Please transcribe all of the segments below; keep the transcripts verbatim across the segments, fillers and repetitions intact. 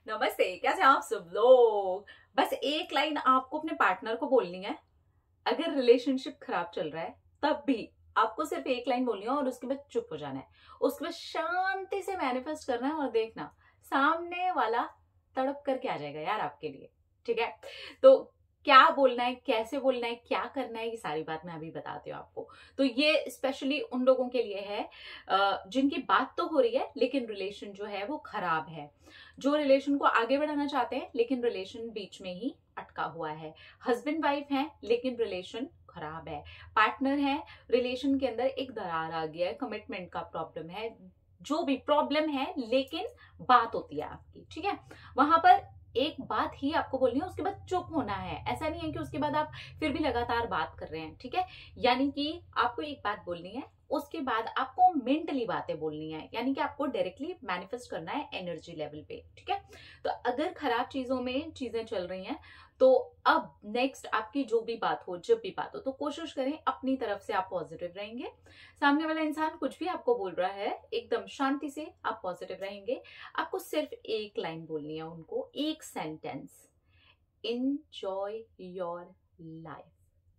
नमस्ते, कैसे हैं आप सब लोग। बस एक लाइन आपको अपने पार्टनर को बोलनी है। अगर रिलेशनशिप खराब चल रहा है तब भी आपको सिर्फ एक लाइन बोलनी है और उसके बाद चुप हो जाना है। उसके बाद शांति से मैनिफेस्ट करना है और देखना सामने वाला तड़प करके आ जाएगा यार आपके लिए। ठीक है, तो क्या बोलना है, कैसे बोलना है, क्या करना है, ये सारी बात मैं अभी बताती हूँ आपको। तो ये स्पेशली उन लोगों के लिए है अ, जिनकी बात तो हो रही है लेकिन रिलेशन जो है वो खराब है, जो रिलेशन को आगे बढ़ाना चाहते हैं लेकिन रिलेशन बीच में ही अटका हुआ है। हस्बैंड वाइफ हैं लेकिन रिलेशन खराब है। पार्टनर है, रिलेशन के अंदर एक दरार आ गया है, कमिटमेंट का प्रॉब्लम है, जो भी प्रॉब्लम है लेकिन बात होती है आपकी। ठीक है, वहां पर एक बात ही आपको बोलनी है, उसके बाद चुप होना है। ऐसा नहीं है कि उसके बाद आप फिर भी लगातार बात कर रहे हैं। ठीक है, यानी कि आपको एक बात बोलनी है, उसके बाद आपको मेंटली बातें बोलनी है, यानी कि आपको डायरेक्टली मैनिफेस्ट करना है एनर्जी लेवल पे। ठीक है, तो अगर खराब चीजों में चीजें चल रही हैं तो अब नेक्स्ट आपकी जो भी बात हो, जब भी बात हो, तो कोशिश करें अपनी तरफ से आप पॉजिटिव रहेंगे। सामने वाला इंसान कुछ भी आपको बोल रहा है, एकदम शांति से आप पॉजिटिव रहेंगे। आपको सिर्फ एक लाइन बोलनी है उनको, एक सेंटेंस, एंजॉय योर लाइफ।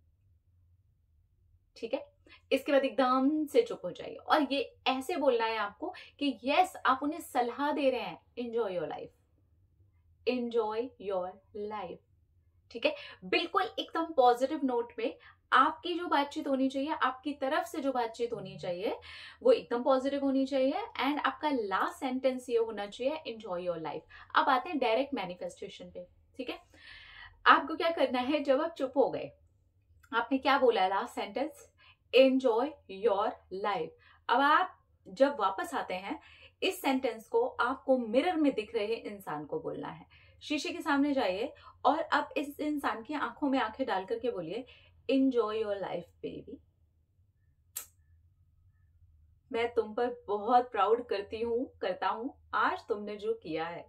ठीक है, इसके बाद एकदम से चुप हो जाइए और ये ऐसे बोलना है आपको कि यस, आप उन्हें सलाह दे रहे हैं, enjoy your life, enjoy your life. ठीक है, बिल्कुल एकदम पॉजिटिव नोट में आपकी जो बातचीत होनी चाहिए, आपकी तरफ से जो बातचीत होनी चाहिए वो एकदम पॉजिटिव होनी चाहिए। एंड आपका लास्ट सेंटेंस ये होना चाहिए, एंजॉय योर लाइफ। अब आते हैं डायरेक्ट मैनिफेस्टेशन पे। ठीक है, आपको क्या करना है, जब आप चुप हो गए, आपने क्या बोला है last sentence, enjoy your life. अब आप जब वापस आते हैं, इस सेंटेंस को आपको मिरर में दिख रहे इंसान को बोलना है। शीशे के सामने जाइए और अब इस इंसान की आंखों में आंखें डाल करके बोलिए, एंजॉय योर लाइफ बेबी, मैं तुम पर बहुत प्राउड करती हूँ, करता हूँ आज तुमने जो किया है।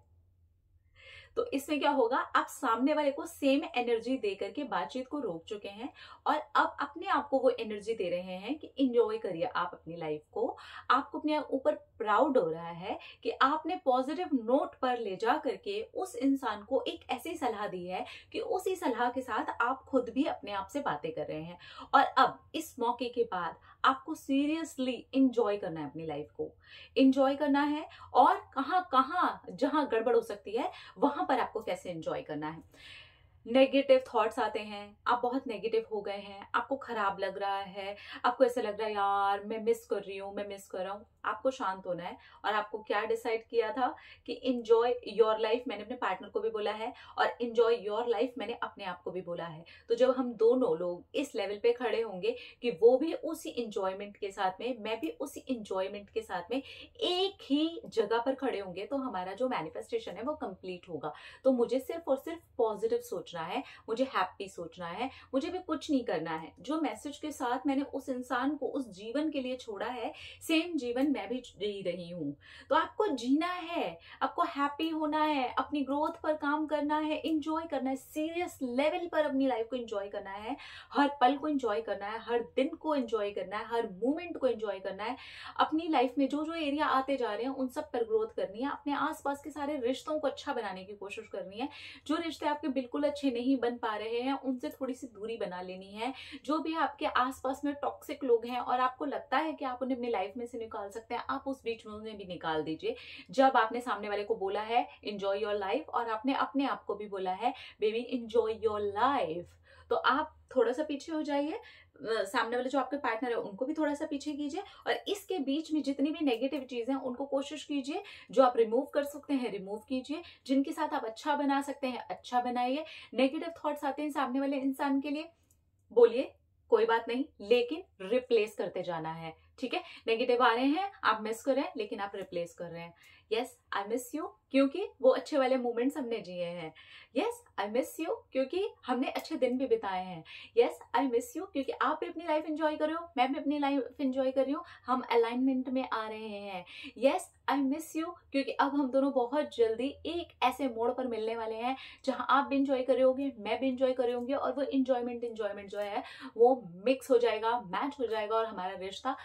तो इसमें क्या होगा, आप सामने वाले को सेम एनर्जी दे करके बातचीत को रोक चुके हैं और अब अपने आप को वो एनर्जी दे रहे हैं कि एंजॉय करिए आप अपनी लाइफ को। आपको अपने ऊपर प्राउड हो रहा है कि आपने पॉजिटिव नोट पर ले जा करके उस इंसान को एक ऐसी सलाह दी है कि उसी सलाह के साथ आप खुद भी अपने आप से बातें कर रहे हैं। और अब इस मौके के बाद आपको सीरियसली एंजॉय करना है अपनी लाइफ को, एंजॉय करना है। और कहां कहां जहां गड़बड़ हो सकती है वहां पर आपको कैसे एंजॉय करना है। नेगेटिव थॉट्स आते हैं, आप बहुत नेगेटिव हो गए हैं, आपको खराब लग रहा है, आपको ऐसा लग रहा है यार मैं मिस कर रही हूँ, मैं मिस कर रहा हूँ, आपको शांत होना है। और आपको क्या डिसाइड किया था कि एंजॉय योर लाइफ मैंने अपने पार्टनर को भी बोला है और एंजॉय योर लाइफ मैंने अपने आप को भी बोला है। तो जब हम दोनों लोग इस लेवल पे खड़े होंगे कि वो भी उसी इंजॉयमेंट के साथ में, मैं भी उसी इंजॉयमेंट के साथ में एक ही जगह पर खड़े होंगे, तो हमारा जो मैनिफेस्टेशन है वो कंप्लीट होगा। तो मुझे सिर्फ और सिर्फ पॉजिटिव सोचना है, मुझे हैप्पी सोचना है, मुझे भी कुछ नहीं करना है। जो मैसेज के साथ मैंने उस इंसान को उस जीवन के लिए छोड़ा है, सेम जीवन मैं भी जी रही हूं। तो आपको जीना है, आपको हैप्पी होना है, अपनी ग्रोथ पर काम करना है, एंजॉय करना है, सीरियस लेवल पर अपनी लाइफ को एंजॉय करना है, हर पल को एंजॉय करना है, हर दिन को एंजॉय करना है, हर मोमेंट को एंजॉय करना है। अपनी लाइफ में जो जो एरिया आते जा रहे हैं उन सब पर ग्रोथ करनी है। अपने आसपास के सारे रिश्तों को अच्छा बनाने की कोशिश करनी है। जो रिश्ते आपके बिल्कुल अच्छे नहीं बन पा रहे हैं उनसे थोड़ी सी दूरी बना लेनी है। जो भी आपके आसपास में टॉक्सिक लोग हैं और आपको लगता है कि आप उन्हें अपनी लाइफ में से निकाल सकते हैं, आप उस बीच में उन्हें भी निकाल दीजिए। जब आपने सामने वाले को बोला है एंजॉय योर लाइफ और आपने अपने आप को भी बोला है बेबी एंजॉय योर लाइफ, तो आप थोड़ा सा पीछे हो जाइए, सामने वाले जो आपके पार्टनर है उनको भी थोड़ा सा पीछे कीजिए और इसके बीच में जितनी भी नेगेटिव चीजें हैं उनको कोशिश कीजिए, जो आप रिमूव कर सकते हैं रिमूव कीजिए, जिनके साथ आप अच्छा बना सकते हैं अच्छा बनाइए। नेगेटिव थॉट्स आते हैं सामने वाले इंसान के लिए, बोलिए कोई बात नहीं, लेकिन रिप्लेस करते जाना है। ठीक है, नेगेटिव आ रहे हैं, आप मिस कर रहे हैं, लेकिन आप रिप्लेस कर रहे हैं। यस आई मिस यू, क्योंकि वो अच्छे वाले मोमेंट्स हमने जिए हैं। यस आई मिस यू, क्योंकि हमने अच्छे दिन भी बिताए हैं। यस आई मिस यू, क्योंकि आप भी अपनी लाइफ एंजॉय कर रहे हो, मैं भी अपनी लाइफ एंजॉय कर रही हूँ, हम अलाइनमेंट में आ रहे हैं। यस आई मिस यू, क्योंकि अब हम दोनों बहुत जल्दी एक ऐसे मोड़ पर मिलने वाले हैं जहां आप भी एंजॉय कर रहे होगे, मैं भी एंजॉय कर रही होंगी और वो एंजॉयमेंट एंजॉयमेंट जो है वो मिक्स हो जाएगा, मैच हो जाएगा और हमारा रिश्ता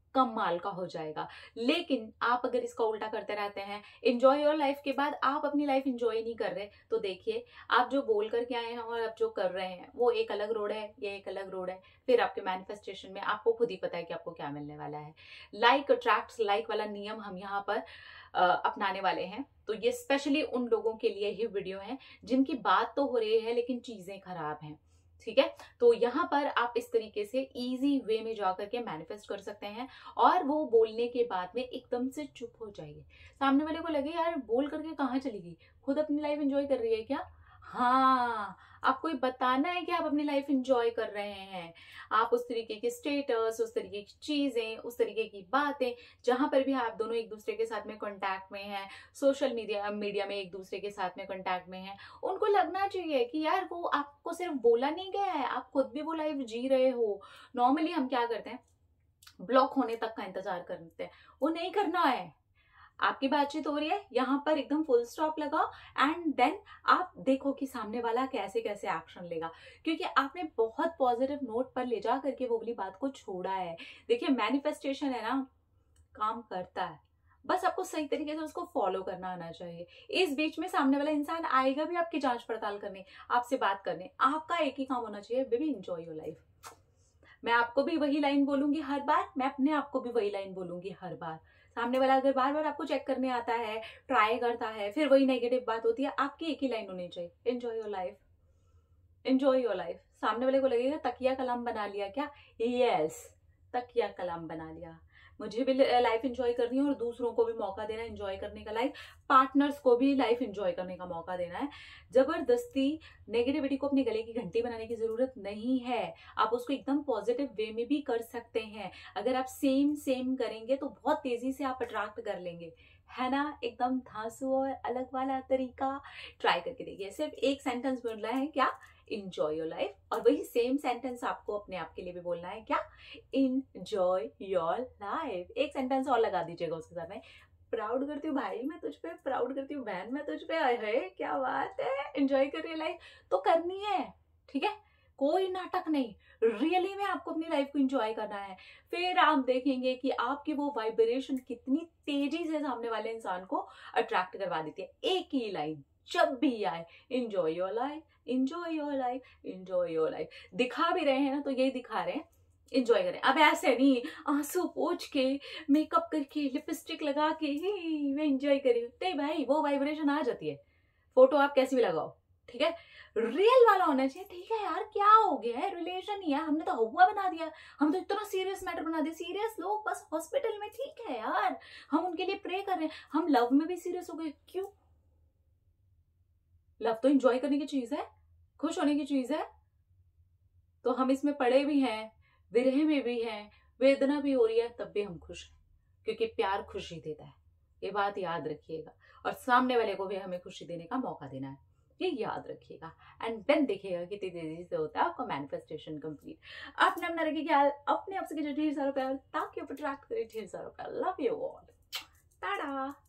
कमाल का हो जाएगा। लेकिन आप अगर इसका उल्टा करते रहते हैं, एंजॉय योर लाइफ के बाद आप अपनी लाइफ एंजॉय नहीं कर रहे, तो देखिए आप जो बोल करके आए हैं और आप जो कर रहे हैं वो एक अलग रोड है, ये एक अलग रोड है। फिर आपके मैनिफेस्टेशन में आपको खुद ही पता है कि आपको क्या मिलने वाला है। लाइक अट्रैक्ट्स लाइक वाला नियम हम यहाँ पर आ, अपनाने वाले हैं। तो ये स्पेशली उन लोगों के लिए ही वीडियो है जिनकी बात तो हो रही है लेकिन चीजें खराब हैं, ठीक है। तो यहाँ पर आप इस तरीके से इजी वे में जा करके मैनिफेस्ट कर सकते हैं और वो बोलने के बाद में एकदम से चुप हो जाइए। सामने वाले को लगे यार बोल करके कहाँ चली गई, खुद अपनी लाइफ एंजॉय कर रही है क्या? हाँ, आपको ये बताना है कि आप अपनी लाइफ एंजॉय कर रहे हैं। आप उस तरीके के स्टेटस, उस तरीके की चीजें, उस तरीके की बातें, जहां पर भी आप दोनों एक दूसरे के साथ में कांटेक्ट में हैं, सोशल मीडिया मीडिया में एक दूसरे के साथ में कांटेक्ट में हैं, उनको लगना चाहिए कि यार वो आपको सिर्फ बोला नहीं गया है, आप खुद भी वो लाइफ जी रहे हो। नॉर्मली हम क्या करते हैं, ब्लॉक होने तक का इंतजार करते हैं, वो नहीं करना है। आपकी बातचीत हो रही है, यहाँ पर एकदम फुल स्टॉप लगाओ एंड देन आप देखो कि सामने वाला कैसे कैसे एक्शन लेगा, क्योंकि आपने बहुत पॉजिटिव नोट पर ले जा करके वो वाली बात को छोड़ा है। देखिए मैनिफेस्टेशन है ना, काम करता है, बस आपको सही तरीके से उसको फॉलो करना आना चाहिए। इस बीच में सामने वाला इंसान आएगा भी आपकी जांच पड़ताल करने, आपसे बात करने, आपका एक ही काम होना चाहिए, बेबी एंजॉय योर लाइफ। मैं आपको भी वही लाइन बोलूंगी हर बार, मैं अपने आप को भी वही लाइन बोलूंगी हर बार। सामने वाला अगर बार बार आपको चेक करने आता है, ट्राई करता है, फिर वही नेगेटिव बात होती है, आपकी एक ही लाइन होनी चाहिए, enjoy your life, enjoy your life. सामने वाले को लगेगा तकिया कलाम बना लिया क्या? यस, तकिया कलाम बना लिया। मुझे भी लाइफ एंजॉय करनी है और दूसरों को भी मौका देना है एंजॉय करने का, लाइफ पार्टनर्स को भी लाइफ एंजॉय करने का मौका देना है। जबरदस्ती नेगेटिविटी को अपने गले की घंटी बनाने की जरूरत नहीं है, आप उसको एकदम पॉजिटिव वे में भी कर सकते हैं। अगर आप सेम सेम करेंगे तो बहुत तेजी से आप अट्रैक्ट कर लेंगे, है ना। एकदम धांसू और अलग वाला तरीका ट्राई करके देखिए। सिर्फ एक सेंटेंस बोल रहा है क्या? इंजॉय योर लाइफ, और वही सेम सेंटेंस आपको अपने आप के लिए भी बोलना है क्या? Enjoy your life. एक सेंटेंस और लगा दीजिएगा उसके साथ में, प्राउड करती हूँ भाई मैं तुझ पे, प्राउड करती हूँ बहन मैं तुझ पे, है क्या बात है, एंजॉय कर रही है लाइफ तो करनी है, ठीक है। कोई नाटक नहीं, रियली में आपको अपनी लाइफ को एंजॉय करना है। फिर आप देखेंगे कि आपकी वो वाइब्रेशन कितनी तेजी से सामने वाले इंसान को अट्रैक्ट करवा देती है। एक ही लाइन जब भी आए, enjoy your life, enjoy your life, enjoy your life. दिखा भी रहे हैं ना तो यही दिखा रहे हैं, एंजॉय करें। अब ऐसे नहीं आंसू पोंछ के, मेकअप करके, लिपस्टिक लगा के ही मैं एंजॉय करी, नहीं भाई, वो वाइब्रेशन आ जाती है, फोटो आप कैसी भी लगाओ, ठीक है। रियल वाला होना चाहिए, ठीक है यार क्या हो गया है, रिलेशन ही है, हमने तो हुआ बना दिया, हम तो इतना सीरियस मैटर बना दिया। सीरियस लोग बस हॉस्पिटल में, ठीक है यार, हम उनके लिए प्रे कर रहे हैं। हम लव में भी सीरियस हो गए, क्यों? लव तो एंजॉय करने की चीज है, खुश होने की चीज है। तो हम इसमें पड़े भी हैं, विरह में भी हैं, वेदना भी हो रही है, तब भी हम खुश हैं, क्योंकि प्यार खुशी देता है, ये बात याद रखिएगा। और सामने वाले को भी हमें खुशी देने का मौका देना है, ये याद रखिएगा। एंड देन देखिएगा कितनी तेजी से होता है आपका मैनिफेस्टेशन कंप्लीट। अपने अपना रखिए ख्याल, अपने आप से ढेर सारा प्यार, ताकि आप अट्रैक्ट करें ढेर सारा प्यार। Love you all, Tata.